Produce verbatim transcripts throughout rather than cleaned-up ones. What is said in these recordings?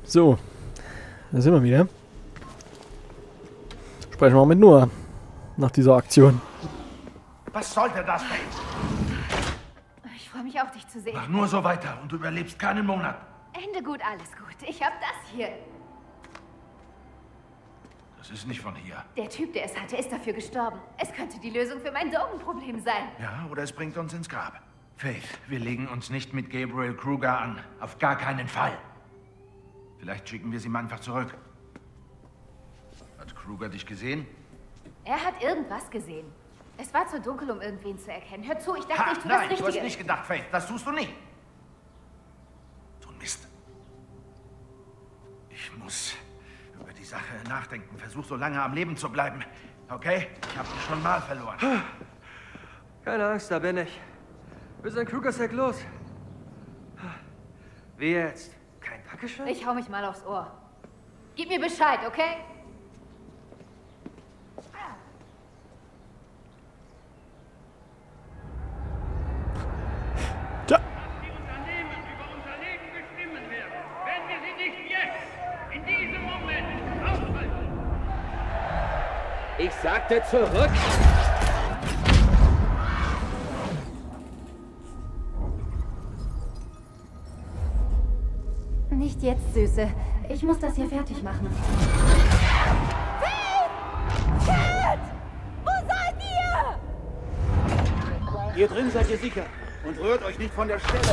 So, da sind wir wieder. Sprechen wir mal mit Noah nach dieser Aktion. Was sollte das denn? Ich freue mich auch, dich zu sehen. Mach nur so weiter und du überlebst keinen Monat. Ende gut, alles gut. Ich hab das hier. Das ist nicht von hier. Der Typ, der es hatte, ist dafür gestorben. Es könnte die Lösung für mein Drogenproblem sein. Ja, oder es bringt uns ins Grab. Faith, wir legen uns nicht mit Gabriel Kruger an. Auf gar keinen Fall. Vielleicht schicken wir sie mal einfach zurück. Hat Kruger dich gesehen? Er hat irgendwas gesehen. Es war zu dunkel, um irgendwen zu erkennen. Hör zu, ich dachte, Ha, ich tue nein, das Richtige. du hast nicht gedacht, Faith. Das tust du nie. So ein Mist. Ich muss über die Sache nachdenken. Versuch so lange am Leben zu bleiben. Okay? Ich habe schon mal verloren. Keine Angst, da bin ich. Wir sind Krugersack los. Wie jetzt? Kein Dankeschön? Ich hau mich mal aufs Ohr. Gib mir Bescheid, okay? Ja. Die Unternehmen über unser Leben bestimmen werden, wenn wir sie nicht jetzt, in diesem Moment, aufhalten. Ich sagte zurück! Nicht jetzt, Süße. Ich muss das hier fertig machen. Cat! Wo seid ihr? Hier drin seid ihr sicher. Und rührt euch nicht von der Stelle.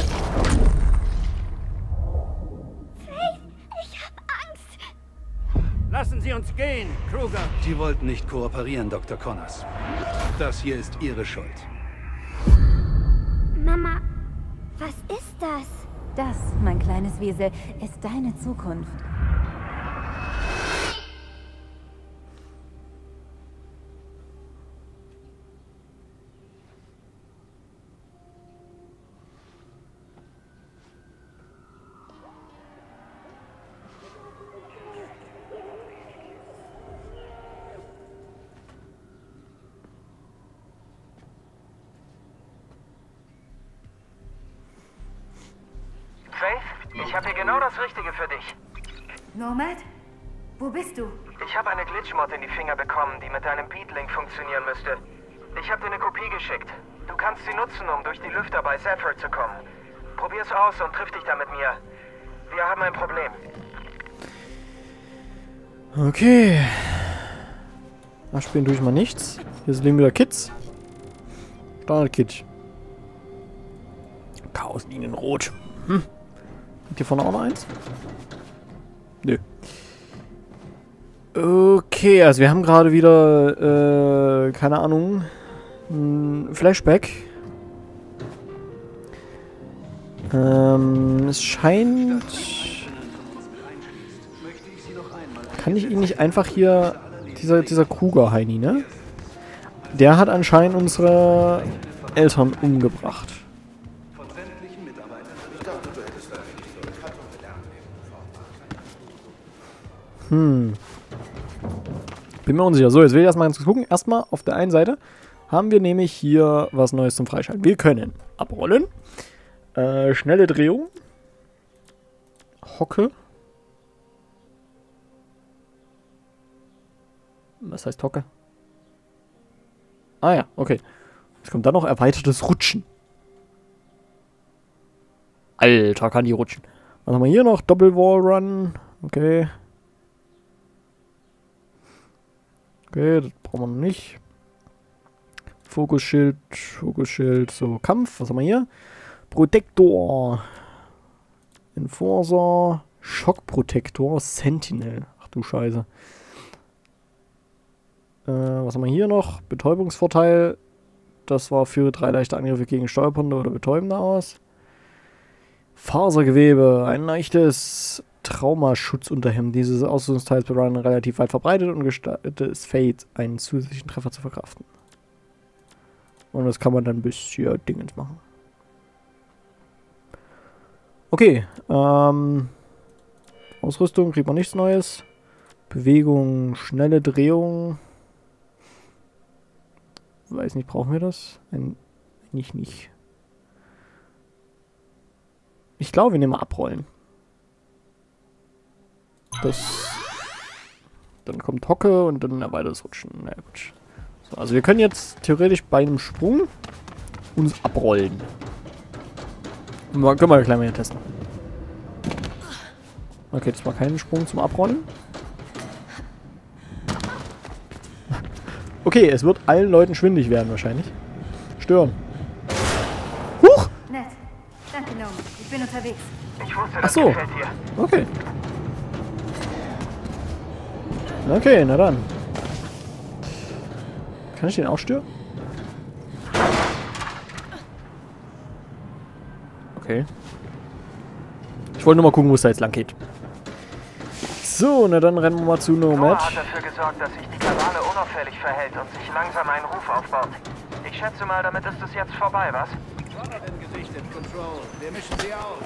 Faith, ich hab Angst. Lassen Sie uns gehen, Kruger. Sie wollten nicht kooperieren, Doktor Connors. Das hier ist Ihre Schuld. Mama, was ist das? Das, mein kleines Wiesel, ist deine Zukunft. Faith, ich habe hier genau das Richtige für dich. Nomad? Wo bist du? Ich habe eine Glitchmod in die Finger bekommen, die mit deinem Beatlink funktionieren müsste. Ich habe dir eine Kopie geschickt. Du kannst sie nutzen, um durch die Lüfter bei Zephyr zu kommen. Probier's aus und triff dich da mit mir. Wir haben ein Problem. Okay. Nachspielen tue ich mal nichts. Hier sind wieder Kids. Standard-Kit. Chaoslinien rot. Hm. Hat hier vorne auch noch eins? Nö. Okay, also wir haben gerade wieder, äh, keine Ahnung, ein Flashback. Ähm, es scheint... Kann ich ihn nicht einfach hier... Dieser, dieser Kruger-Heini, ne? Der hat anscheinend unsere Eltern umgebracht. Hm. Bin mir unsicher. So, jetzt will ich erstmal ganz gucken. Erstmal auf der einen Seite haben wir nämlich hier was Neues zum Freischalten. Wir können abrollen. Äh, schnelle Drehung. Hocke. Was heißt Hocke? Ah ja, okay. Jetzt kommt dann noch erweitertes Rutschen. Alter, kann die rutschen. Was haben wir hier noch? Doppelwall Run. Okay. Okay, das brauchen wir noch nicht. Fokusschild, Fokusschild, so Kampf. Was haben wir hier? Protektor. Enforcer. Schockprotektor. Sentinel. Ach du Scheiße. Äh, was haben wir hier noch? Betäubungsvorteil. Das war für drei leichte Angriffe gegen Steuerponde oder Betäubende aus. Fasergewebe. Ein leichtes Traumaschutzunterhemd. Dieses Ausrüstungsteil ist bei Ryan relativ weit verbreitet und gestattet es Fate, einen zusätzlichen Treffer zu verkraften. Und das kann man dann bis hier Dingens machen. Okay. Ähm, Ausrüstung kriegt man nichts Neues. Bewegung, schnelle Drehung. Weiß nicht, brauchen wir das? Ein, nicht, nicht. Ich glaube, wir nehmen mal abrollen. Das... Dann kommt Hocke und dann ein weiteres Rutschen. Na gut. So, also wir können jetzt theoretisch bei einem Sprung uns abrollen. Mal, können wir gleich mal hier testen. Okay, das war kein Sprung zum Abrollen. Okay, es wird allen Leuten schwindig werden wahrscheinlich. Stören. Huch! Nett. Danke, Norman. Ich bin unterwegs. Ich wusste, Ach das so. gefällt dir. Okay. Okay, na dann. Kann ich den auch stören? Okay. Ich wollte nur mal gucken, wo es da jetzt lang geht. So, na dann rennen wir mal zu Noah Nomad. hat dafür gesorgt, dass sich die Kabale unauffällig verhält und sich langsam einen Ruf aufbaut. Ich schätze mal, damit ist es jetzt vorbei, was? Jonathan gesichtet, Control. Wir mischen sie auf.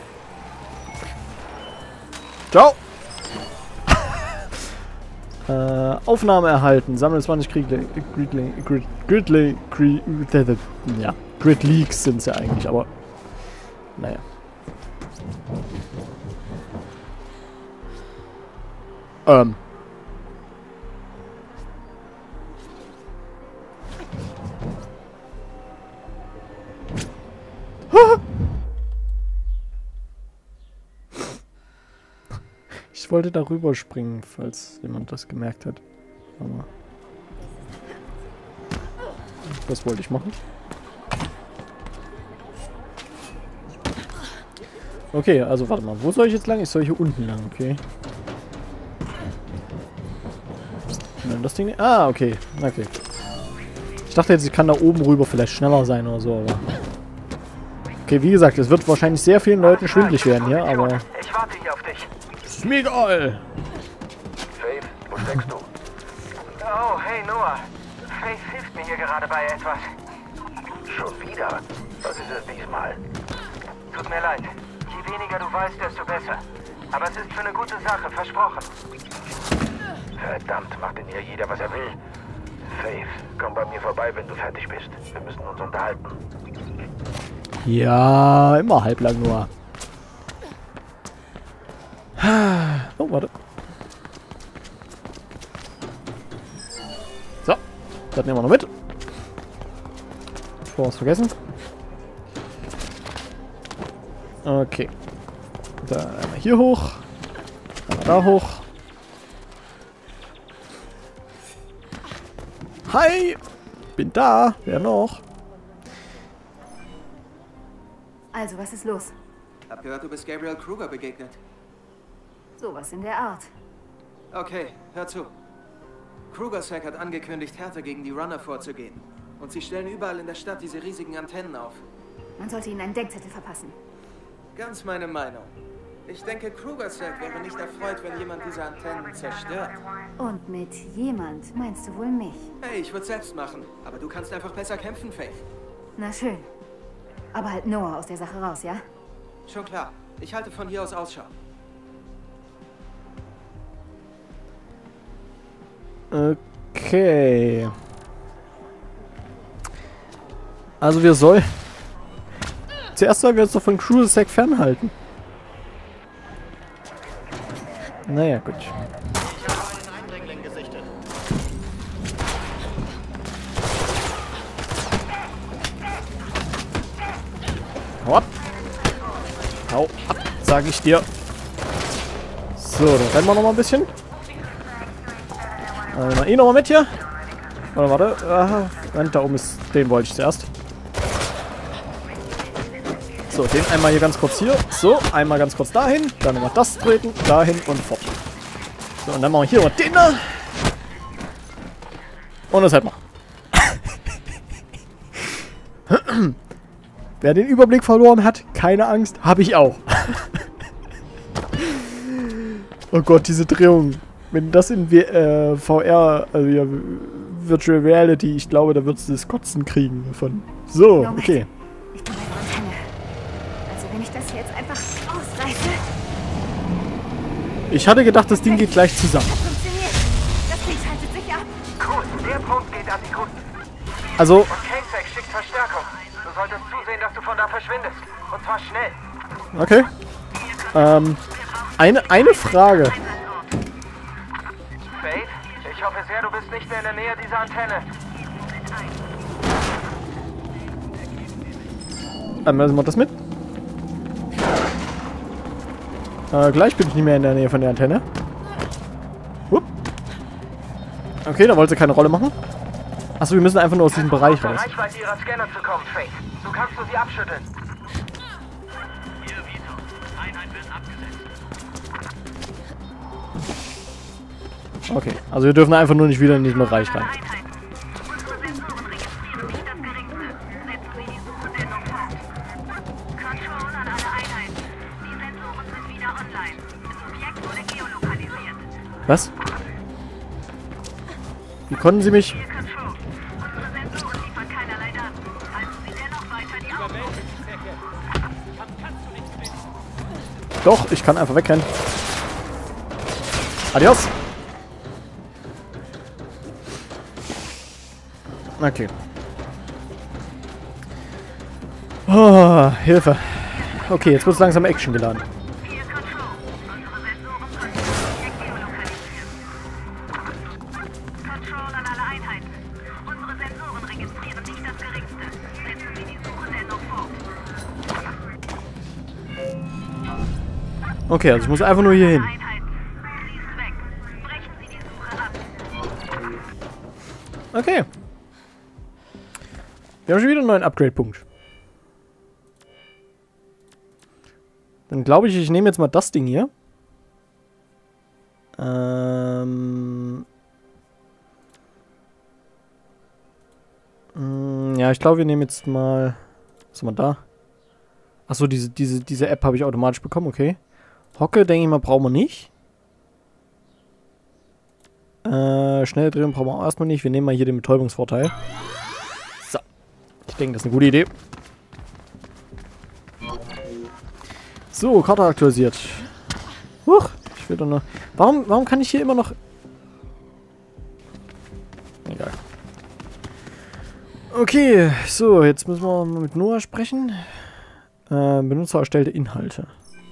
Ciao! äh, Aufnahme erhalten. Sammle zwanzig Gridling. Gridling. Gridling. Gridling. Ja. Grid Leaks sind es ja eigentlich, aber. Naja. Ähm. Ich wollte darüber springen, falls jemand das gemerkt hat. Aber das wollte ich machen. Okay, also warte mal. Wo soll ich jetzt lang? Ich soll hier unten lang, okay. Nein, das Ding... Ah, okay. Okay. Ich dachte jetzt, ich kann da oben rüber vielleicht schneller sein oder so, aber... Okay, wie gesagt, es wird wahrscheinlich sehr vielen Leuten schwindelig werden hier, aber... Ich warte hier auf dich. Ist mir egal. Faith, wo steckst du? Oh, hey Noah. Faith hilft mir hier gerade bei etwas. Schon wieder? Was ist es diesmal? Tut mir leid. Je weniger du weißt, desto besser. Aber es ist für eine gute Sache, versprochen. Verdammt, macht denn hier jeder, was er will. Faith, komm bei mir vorbei, wenn du fertig bist. Wir müssen uns unterhalten. Ja, immer halblang nur. Oh, warte. So, das nehmen wir noch mit. Bevor wir es vergessen. Okay. Dann einmal hier hoch. Einmal da hoch. Hi! Bin da. Wer noch? Also, was ist los? Hab gehört, du bist Gabriel Kruger begegnet. Sowas in der Art. Okay, hör zu. Kruger-Sec hat angekündigt, härter gegen die Runner vorzugehen. Und sie stellen überall in der Stadt diese riesigen Antennen auf. Man sollte ihnen einen Denkzettel verpassen. Ganz meine Meinung. Ich denke, Kruger-Sec wäre nicht erfreut, wenn jemand diese Antennen zerstört. Und mit jemand meinst du wohl mich? Hey, ich würde selbst machen. Aber du kannst einfach besser kämpfen, Faith. Na schön. Aber halt Noah aus der Sache raus, ja? Schon klar. Ich halte von hier aus Ausschau. Okay. Also wir sollen... Zuerst sollen wir uns doch von Kruger-Sec fernhalten. Naja, gut. Ich habe einen Eindringling gesichtet. Hau ab. Hau ab, sage ich dir. So, dann rennen wir noch mal ein bisschen. Äh, mal eh noch mal mit hier. Warte, warte. Aha, da oben ist... Den wollte ich zuerst. So, den einmal hier ganz kurz hier. So, einmal ganz kurz dahin. Dann nochmal das treten, dahin und fort. So, und dann machen wir hier noch den da. Und das halt mal. Wer den Überblick verloren hat, keine Angst, habe ich auch. Oh Gott, diese Drehung. Wenn das in w äh, V R, also ja, Virtual Reality, ich glaube, da würdest du das Kotzen kriegen davon. So, okay. Ich bin bei der Antenne. Also wenn ich das hier jetzt einfach ausreiße... Ich hatte gedacht, das Ding geht gleich zusammen. Das funktioniert. Das Ding schaltet sich ab. Cool, der Punkt geht an die Kunden. Also... Und K-Sec schickt Verstärkung. Du solltest zusehen, dass du von da verschwindest. Und zwar schnell. Okay. Ähm, eine, eine Frage. Ich hoffe sehr, du bist nicht mehr in der Nähe dieser Antenne. Einmal lassen wir das mit. Äh, gleich bin ich nicht mehr in der Nähe von der Antenne. Hup. Okay, da wollte sie keine Rolle machen. Achso, wir müssen einfach nur aus diesem Bereich raus. Reichweite ihrer Scanner zu kommen, Faith. Du kannst nur sie abschütteln. Hier, Vito. Einheit wird abgesetzt. Okay, also wir dürfen einfach nur nicht wieder in diesen Bereich rein. Unsere Sensoren registrieren nicht das Geringste. Setzen Sie die Suche dennoch fort. Control an alle Einheiten. Die Sensoren sind wieder online. Das Objekt wurde geolokalisiert. Was? Wie konnten sie mich... Hier Control. Unsere Sensoren liefern keinerlei Daten. Halten Sie dennoch weiter die Augen offen. Doch, ich kann einfach wegrennen. Adios! Okay. Oh, Hilfe. Okay, jetzt wird es langsam Action geladen. Hier Control. Unsere Sensoren konnten das Objekt geolokalisieren. Control an alle Einheiten. Unsere Sensoren registrieren nicht das Geringste. Setzen Sie die Suche dennoch fort. Okay, also ich muss einfach nur hier hin. Einheiten. Sie ist weg. Brechen Sie die Suche ab. Okay. Wir haben schon wieder einen neuen Upgrade-Punkt. Dann glaube ich, ich nehme jetzt mal das Ding hier. Ähm... Mm, ja, ich glaube, wir nehmen jetzt mal... Was haben wir da? Achso, diese, diese, diese App habe ich automatisch bekommen, okay. Hocke, denke ich mal, brauchen wir nicht. Äh, schnell drehen brauchen wir auch erstmal nicht. Wir nehmen mal hier den Betäubungsvorteil. So. Ich denke, das ist eine gute Idee. So, Karte aktualisiert. Huch, ich will doch noch... Warum, warum kann ich hier immer noch... Egal. Okay, so, jetzt müssen wir mal mit Noah sprechen. Äh, Benutzer erstellte Inhalte.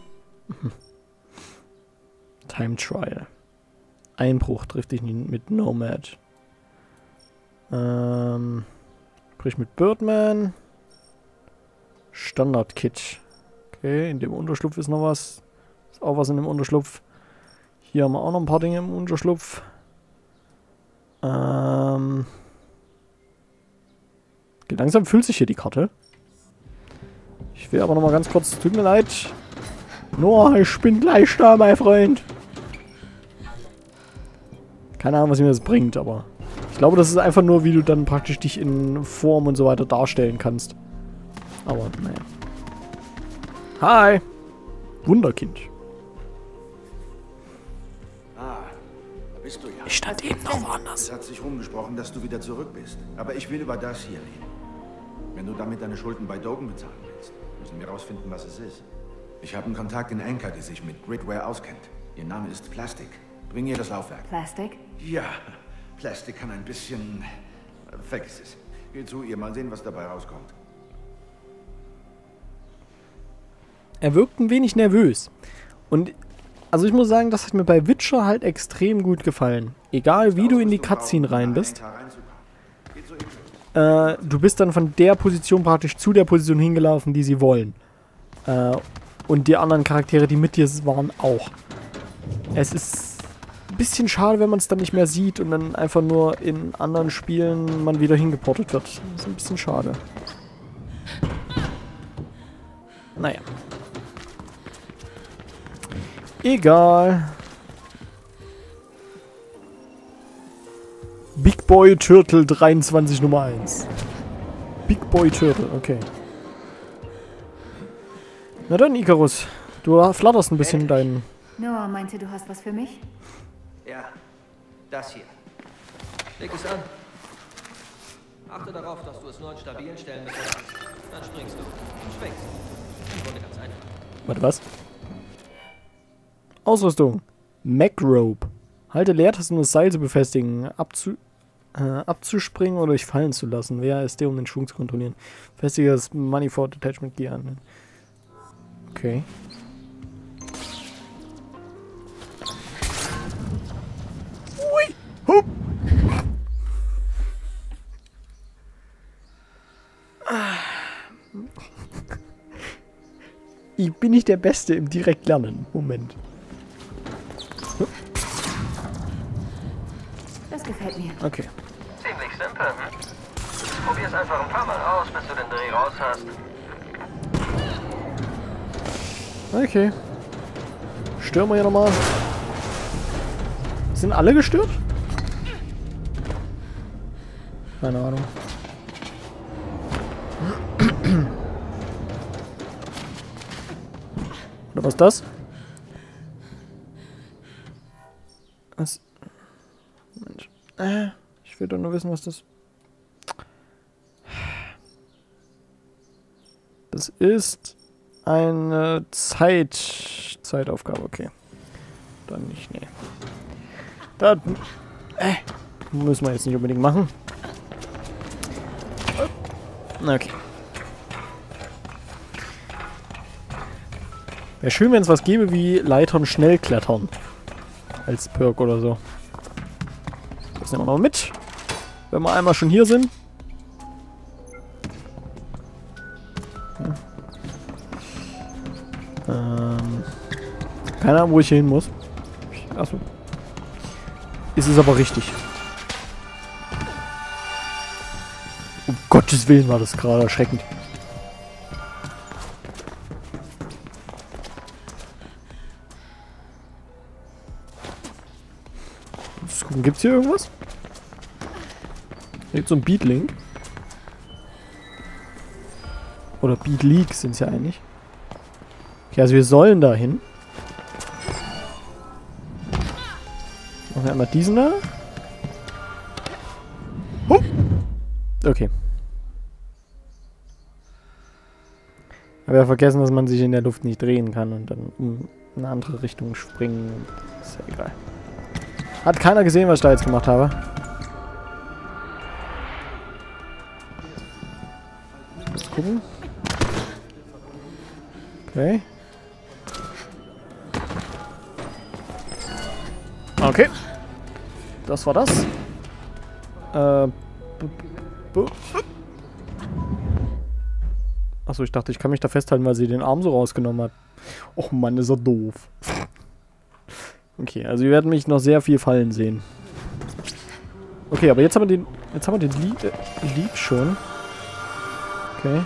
Time Trial. Einbruch trifft dich mit Nomad. Ähm, sprich mit Birdman. Standard-Kit. Okay, in dem Unterschlupf ist noch was. Ist auch was in dem Unterschlupf. Hier haben wir auch noch ein paar Dinge im Unterschlupf. Ähm. Langsam füllt sich hier die Karte. Ich will aber noch mal ganz kurz, tut mir leid. Noah, ich bin gleich da, mein Freund. Keine Ahnung, was mir das bringt, aber ich glaube, das ist einfach nur, wie du dann praktisch dich in Form und so weiter darstellen kannst. Aber, naja. Hi! Wunderkind. Ah, da bist du ja. Ich stand eben noch woanders. Es hat sich rumgesprochen, dass du wieder zurück bist. Aber ich will über das hier reden. Wenn du damit deine Schulden bei Dogen bezahlen willst, müssen wir rausfinden, was es ist. Ich habe einen Kontakt in Anchor, die sich mit Gridware auskennt. Ihr Name ist Plastic. Bring ihr das Laufwerk. Plastic? Ja, Plastic kann ein bisschen... Vergiss es. Geh zu ihr, mal sehen, was dabei rauskommt. Er wirkt ein wenig nervös. Und, also ich muss sagen, das hat mir bei Witcher halt extrem gut gefallen. Egal wie du in die Cutscene rein bist, äh, du bist dann von der Position praktisch zu der Position hingelaufen, die sie wollen. Äh, und die anderen Charaktere, die mit dir waren, auch. Es ist ein bisschen schade, wenn man es dann nicht mehr sieht und dann einfach nur in anderen Spielen man wieder hingeportet wird. Das ist ein bisschen schade. Naja. Egal. Big Boy Turtle dreiundzwanzig Nummer eins. Big Boy Turtle, okay. Na dann, Icarus. Du flatterst ein bisschen deinen... Noah meinte, du hast was für mich? Ja, das hier. Leg es an. Achte darauf, dass du es nur an stabilen Stellen befestigst. Dann springst du. Schwenkst. Im Grunde ganz einfach. Warte, was? Ausrüstung. Mac-Rope. Halte Leertasten, um das Seil zu befestigen. Abzu äh, abzuspringen oder dich fallen zu lassen. W A S D, um den Schwung zu kontrollieren. Festige das Manifold Attachment Gear an. Okay. Ui. Hup. ich bin nicht der Beste im direkt lernen. Moment. Das gefällt mir. Okay. Ziemlich simpel, hm? Probier's einfach ein paar Mal aus, bis du den Dreh raus hast. Okay. Stören wir hier nochmal. Sind alle gestört? Keine Ahnung. Oder was ist das? Was? Mensch. Äh, ich will doch nur wissen, was das... Das ist eine Zeit... Zeitaufgabe, okay. Dann nicht, nee. Das... Äh, müssen wir jetzt nicht unbedingt machen. Okay. Wäre schön, wenn es was gäbe wie Leitern schnell klettern. Als Perk oder so. Das nehmen wir noch mit. Wenn wir einmal schon hier sind. Hm. Ähm. Keine Ahnung, wo ich hier hin muss. Achso. Ist es aber richtig. Um Gottes Willen war das gerade erschreckend. Gibt es hier irgendwas? Hier gibt so ein Beatlink. Oder Beatleak sind es ja eigentlich. Okay, also wir sollen da hin. Machen wir einmal diesen da. Huh. Okay. Aber wir haben vergessen, dass man sich in der Luft nicht drehen kann und dann in eine andere Richtung springen. Ist ja egal. Hat keiner gesehen, was ich da jetzt gemacht habe. Let's gucken. Okay. Okay. Das war das. Äh. Achso, ich dachte, ich kann mich da festhalten, weil sie den Arm so rausgenommen hat. Och Mann, ist er doof. Okay, also wir werden mich noch sehr viel fallen sehen. Okay, aber jetzt haben wir den, jetzt haben wir den Lieb, äh, Lieb schon. Okay.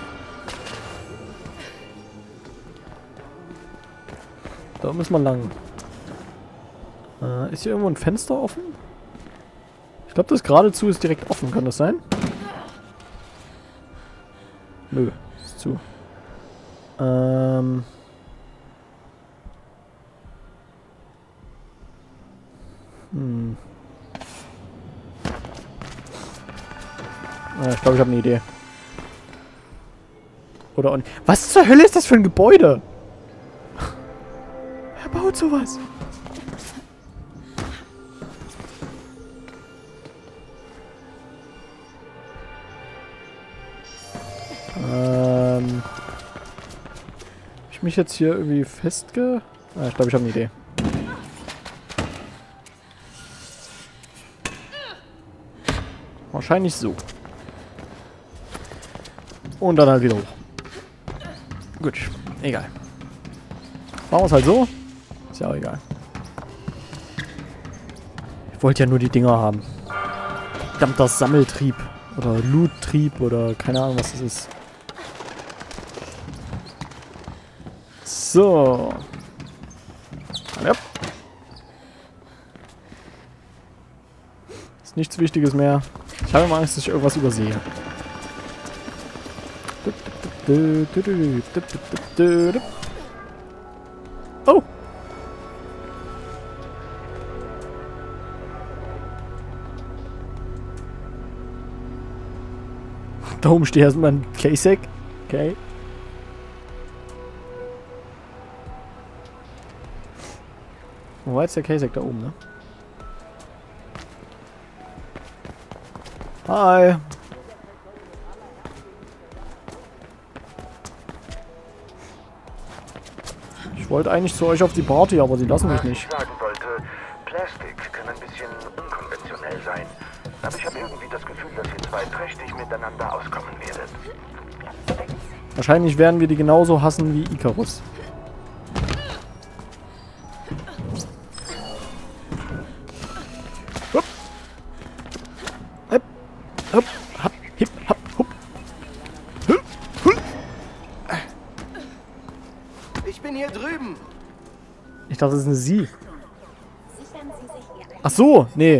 Da müssen wir lang. Äh, ist hier irgendwo ein Fenster offen? Ich glaube, das geradezu ist direkt offen. Kann das sein? Nö, ist zu. Ähm... Hm. Ja, ich glaube, ich habe eine Idee. Oder auch nicht. Was zur Hölle ist das für ein Gebäude? Wer baut sowas? Ähm. Hab ich mich jetzt hier irgendwie festge... Ah, ich glaube, ich habe eine Idee. Wahrscheinlich so. Und dann halt wieder hoch. Gut, egal. Machen wir es halt so. Ist ja auch egal. Ich wollte ja nur die Dinger haben. Verdammter Sammeltrieb. Oder Loot-Trieb oder keine Ahnung, was das ist. So. Ja. Ist nichts Wichtiges mehr. Ich habe immer Angst, dass ich irgendwas übersehe. Oh! Da oben steht erstmal ein Kasek. Okay. Wo war jetzt der Kasek da oben, ne? Hi! Ich wollte eigentlich zu euch auf die Party, aber sie lassen mich nicht. Was ich sagen wollte, Plastik kann ein bisschen unkonventionell sein. Aber ich habe irgendwie das Gefühl, dass ihr zwei prächtig miteinander auskommen werdet. Wahrscheinlich werden wir die genauso hassen wie Icarus. Ich dachte, das ist eine Sie. Ach so, nee.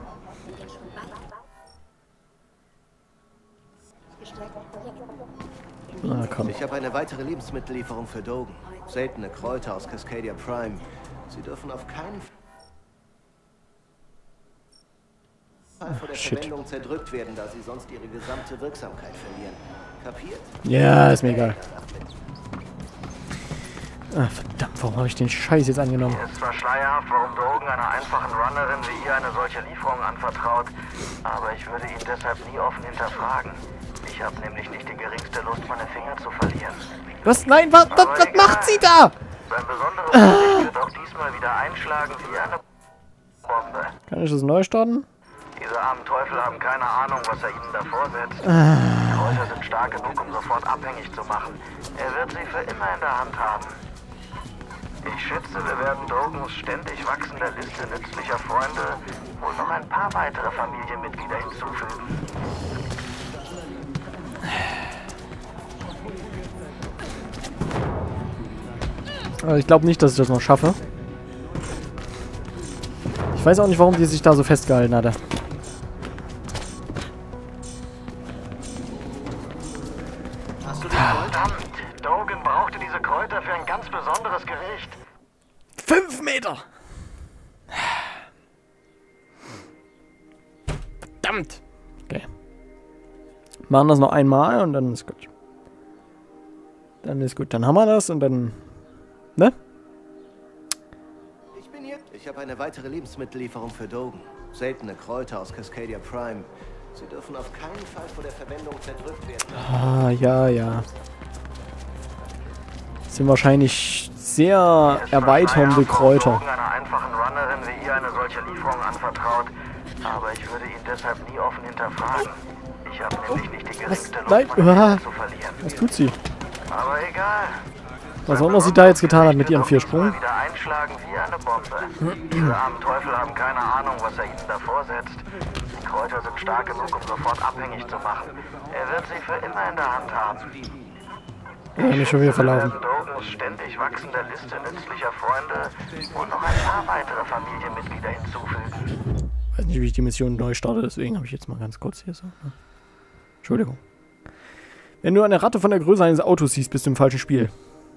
Na komm. Ich habe eine weitere Lebensmittellieferung für Dogen. Seltene Kräuter aus Cascadia Prime. Sie dürfen auf keinen Fall vor der Shit. Verwendung zerdrückt werden, da sie sonst ihre gesamte Wirksamkeit verlieren. Kapiert? Ja, ist mir egal. Ah, verdammt, warum habe ich den Scheiß jetzt angenommen? Es ist zwar schleierhaft, warum Dogen einer einfachen Runnerin wie ihr eine solche Lieferung anvertraut, aber ich würde ihn deshalb nie offen hinterfragen. Ich habe nämlich nicht die geringste Lust, meine Finger zu verlieren. Was? Nein, was, was, was macht sie da? Sein besonderes Gesicht wird auch diesmal wieder einschlagen wie eine Bombe. Kann ich das neu starten? Diese armen Teufel haben keine Ahnung, was er ihnen da vorsetzt. Die Kräuter sind stark genug, um sofort abhängig zu machen. Er wird sie für immer in der Hand haben. Ich schätze, wir werden Dogens ständig wachsender Liste nützlicher Freunde wohl noch ein paar weitere Familienmitglieder hinzufügen. Also ich glaube nicht, dass ich das noch schaffe. Ich weiß auch nicht, warum die sich da so festgehalten hatte. Hast du die Verdammt! Dogen brauchte diese Kräuter für ein ganz besonderes Gericht. Fünf Meter! Verdammt! Okay. Machen das noch einmal und dann ist gut. Dann ist gut. Dann haben wir das und dann... Ne? Ich bin hier. Ich habe eine weitere Lebensmittellieferung für Dogen. Seltene Kräuter aus Cascadia Prime. Sie dürfen auf keinen Fall vor der Verwendung zerdrückt werden. Ah, ja, ja. Das sind wahrscheinlich sehr erweiternde Kräuter. Dogen einer einfachen Runnerin wie ihr eine solche Lieferung anvertraut, aber ich würde ihn deshalb nie offen hinterfragen. Ich habe nämlich nicht die geringste Lust, Nein, meine ah, Finger zu verlieren. was tut sie? Aber egal. Was auch immer sie da jetzt getan hat mit ihrem Viersprung. Wieder einschlagen wie eine Bombe. Diese armen Teufel haben keine Ahnung, was er ihnen da vorsetzt. Die Kräuter sind stark genug, um sofort abhängig zu machen. Er wird sie für immer in der Hand haben. Ja, mich schon wieder verlaufen. Wir werden Dogens ständig wachsender Liste nützlicher Freunde und noch ein paar weitere Familienmitglieder hinzufügen. Ich weiß nicht, wie ich die Mission neu starte, deswegen habe ich jetzt mal ganz kurz hier so. Ne? Entschuldigung. Wenn du eine Ratte von der Größe eines Autos siehst, bist du im falschen Spiel.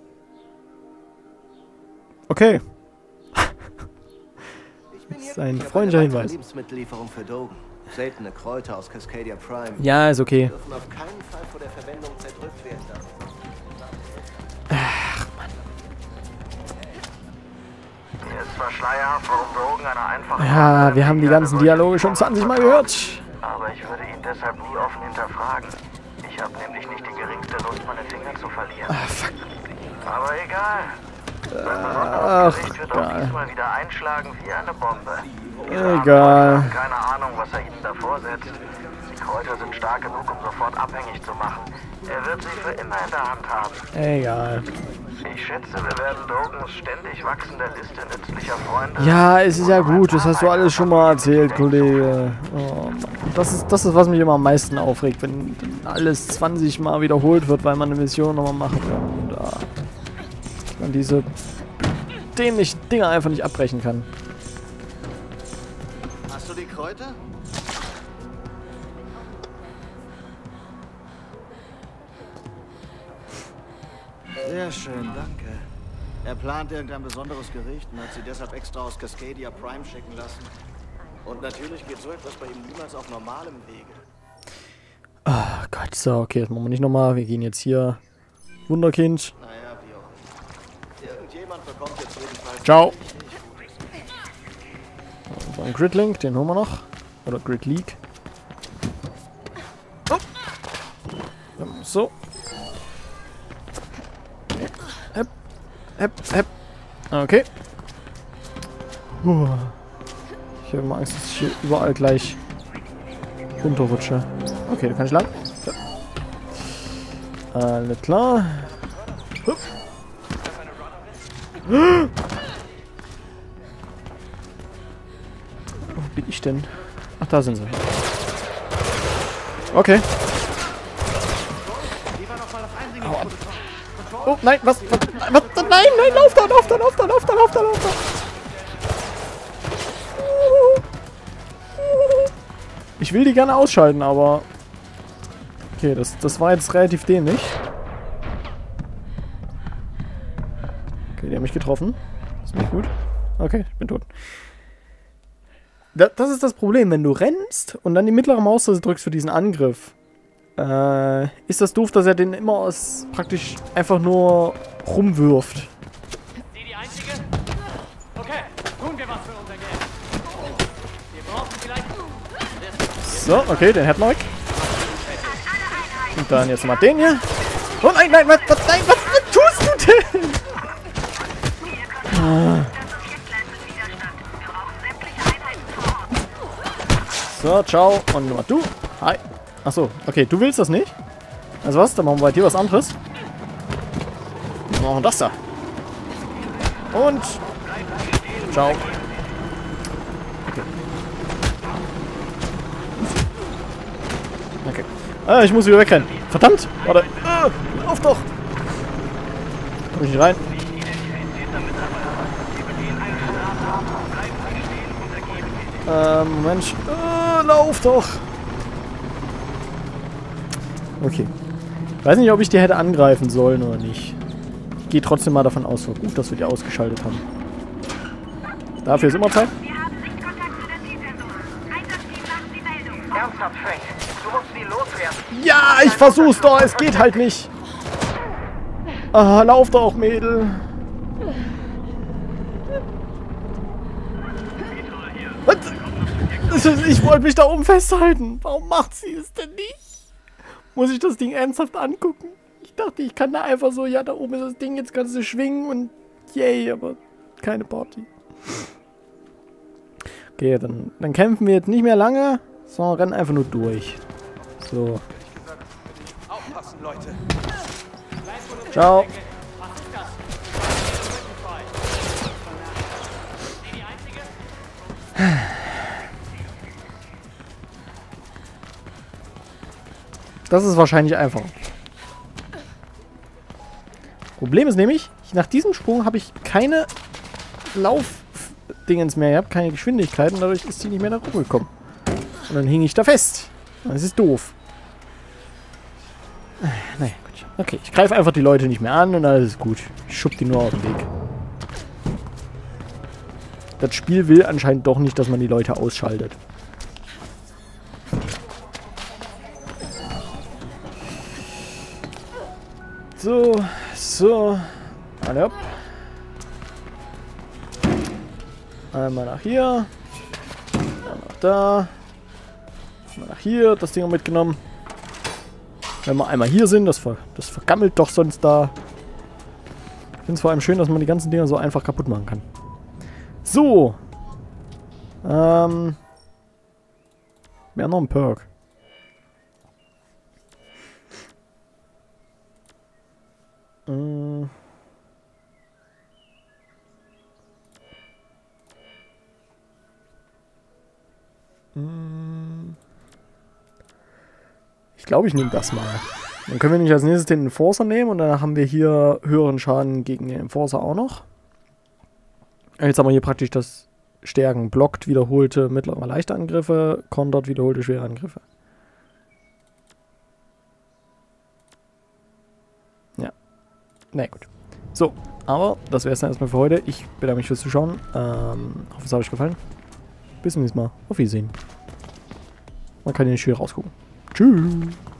Okay. Das ist ein freundlicher Hinweis. Lebensmittellieferung für Dogen. Seltene Kräuter aus Cascadia Prime. Ja, ist okay. Dürfen auf keinen Fall vor der Verwendung zerdrückt werden. Ach, Mann. Mir ist zwar schleierhaft, warum Dogen einer einfachen... Ja, wir haben die ganzen Dialoge schon zwanzig Mal gehört. Aber ich würde ihn deshalb nie offen hinterfragen. Ich habe nämlich nicht die geringste Lust, meine Finger zu verlieren. Ah, fuck. Aber egal. Ach, wird auch diesmal wieder einschlagen wie eine Bombe. Egal. Keine Ahnung, was er ihnen da vorsetzt. Die Kräuter sind stark genug, um sofort abhängig zu machen. Er wird sie für immer in der Hand haben. Egal. Ich schätze, wir werden Dogens ständig wachsender Liste nützlicher Freunde... Ja, es ist ja gut. Das hast du alles schon mal erzählt, Kollege. Oh, Mann. Das ist, das ist, was mich immer am meisten aufregt, wenn alles zwanzig Mal wiederholt wird, weil man eine Mission nochmal machen will. Und ah, man diese dämlichen Dinger einfach nicht abbrechen kann. Hast du die Kräuter? Sehr schön, danke. Er plant irgendein besonderes Gericht und hat sie deshalb extra aus Cascadia Prime schicken lassen. Und natürlich geht so etwas bei ihm niemals auf normalem Wege. Ah, Gott, so, okay, das machen wir nicht nochmal. Wir gehen jetzt hier. Wunderkind. Naja, wie auch immer. Irgendjemand bekommt jetzt jedenfalls... Ciao. So, ein Gridlink, den holen wir noch. Oder Grid League. Oh. So. Hep. Hep, hep. Okay. Puh. Ich habe immer Angst, dass ich hier überall gleich runterrutsche. Okay, da kann ich lang. So. Alles klar. Hup. Wo bin ich denn? Ach, da sind sie. Okay. Hau ab. Oh, nein, was? was, was nein, nein, lauf da, lauf da, lauf da, lauf da, lauf da, lauf da. Ich will die gerne ausschalten, aber... Okay, das, das war jetzt relativ dämlich. Okay, die haben mich getroffen. Das ist nicht gut. Okay, ich bin tot. Da, das ist das Problem, wenn du rennst und dann die mittlere Maustaste drückst für diesen Angriff. Äh, ist das doof, dass er den immer aus praktisch einfach nur rumwirft. Sie die Einzige? Okay, tun wir was für unser Geld. Wir brauchen vielleicht... So, okay, den hätten wir weg. Und dann jetzt mal den hier. Oh nein, nein, was, was, nein, was, was tust du denn? Ah. So, ciao. Und nochmal du. Hi. Achso, okay, du willst das nicht? Also was? Dann machen wir bei dir was anderes. Wir machen das da. Und... Ciao. Okay. Okay. Ah, ich muss wieder wegrennen. Verdammt! Warte. Ah, lauf doch! Komm ich nicht rein? Ähm, Mensch. Ah, lauf doch! Okay. Ich weiß nicht, ob ich die hätte angreifen sollen oder nicht. Ich gehe trotzdem mal davon aus, war gut, dass wir die ausgeschaltet haben. Dafür ist immer Zeit. Ernsthaft, Frank. Du musst sie loswerden. Ja, ich versuch's doch, es geht halt nicht. Ah, lauf doch, Mädel. Was? Ich wollte mich da oben festhalten. Warum macht sie es denn nicht? Muss ich das Ding ernsthaft angucken? Ich dachte, ich kann da einfach so, ja, da oben ist das Ding, jetzt kannst du schwingen und yay, aber keine Party. Okay, dann, dann kämpfen wir jetzt nicht mehr lange, sondern rennen einfach nur durch. So. Aufpassen, Leute. Ciao. Das ist wahrscheinlich einfacher. Problem ist nämlich, nach diesem Sprung habe ich keine Laufdingens mehr. Ich habe keine Geschwindigkeit und dadurch ist sie nicht mehr nach oben gekommen. Und dann hing ich da fest. Das ist doof. Naja, gut. Okay, ich greife einfach die Leute nicht mehr an und alles ist gut. Ich schub die nur auf den Weg. Das Spiel will anscheinend doch nicht, dass man die Leute ausschaltet. So, so. Alle ab. Einmal nach hier. Einmal nach da. Einmal nach hier. Das Ding mitgenommen. Wenn wir einmal hier sind, das, ver das vergammelt doch sonst da. Ich finde es vor allem schön, dass man die ganzen Dinger so einfach kaputt machen kann. So. Ähm. Wir haben noch einen Perk. Ähm. Ich glaube, ich nehme das mal. Dann können wir nämlich als nächstes den Enforcer nehmen und dann haben wir hier höheren Schaden gegen den Enforcer auch noch. Jetzt haben wir hier praktisch das Stärken. Blockt wiederholte mittlere leichte Angriffe, kontert wiederholte schwere Angriffe. Ja. Na gut. So, aber das wäre es dann erstmal für heute. Ich bedanke mich fürs Zuschauen. Ähm, hoffe, es hat euch gefallen. Bis zum nächsten Mal. Auf Wiedersehen. Man kann hier nicht schön rausgucken. Tschüss.